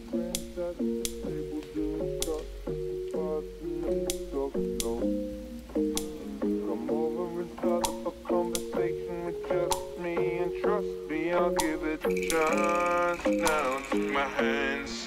friends at the table doing shots at the bar and the talk slow. Come over and start up a conversation with just me, and trust me, I'll give it a chance. Now take my hands.